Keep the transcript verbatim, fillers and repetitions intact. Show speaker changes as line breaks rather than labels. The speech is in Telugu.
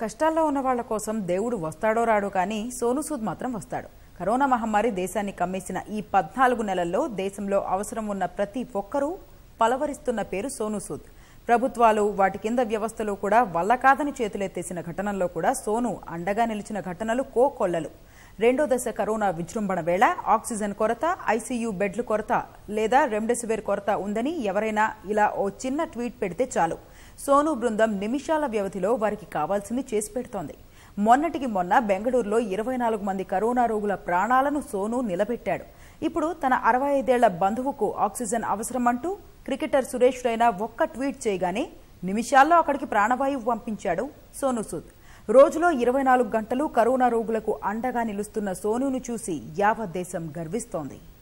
కష్టాల్లో ఉన్న వాళ్ళ కోసం దేవుడు వస్తాడో రాడో కానీ సోను సూద్ మాత్రం వస్తాడు. కరోనా మహమ్మారి దేశాన్ని కమ్మేసిన ఈ పద్నాలుగు నెలల్లో దేశంలో అవసరం ఉన్న ప్రతి ఒక్కరూ పలవరిస్తున్న పేరు సోను సూద్. ప్రభుత్వాలు వాటి కింద వ్యవస్థలు కూడా వల్ల కాదని చేతులెత్తేసిన ఘటనల్లో కూడా సోను అండగా నిలిచిన ఘటనలు కోకొల్లలు. రెండో దశ కరోనా విజృంభణ వేళ ఆక్సిజన్ కొరత, ఐ సి యు బెడ్ల కొరత లేదా రెమ్డెసివిర్ కొరత ఉందని ఎవరైనా ఇలా ఓ చిన్న ట్వీట్ పెడితే చాలు, సోను బృందం నిమిషాల వ్యవధిలో వారికి కావాల్సింది చేసి పెడుతోంది. మొన్నటికి మొన్న బెంగళూరులో ఇరవై నాలుగు మంది కరోనా రోగుల ప్రాణాలను సోను నిలబెట్టాడు. ఇప్పుడు తన అరవై ఐదేళ్ల బంధువుకు ఆక్సిజన్ అవసరమంటూ క్రికెటర్ సురేష్ రైనా ఒక్క ట్వీట్ చేయగానే నిమిషాల్లో అక్కడికి ప్రాణవాయువు పంపించాడు సోను సూద్. రోజులో ఇరవై నాలుగు గంటలు కరోనా రోగులకు అండగా నిలుస్తున్న సోనును చూసి యావత్ దేశం గర్విస్తోంది.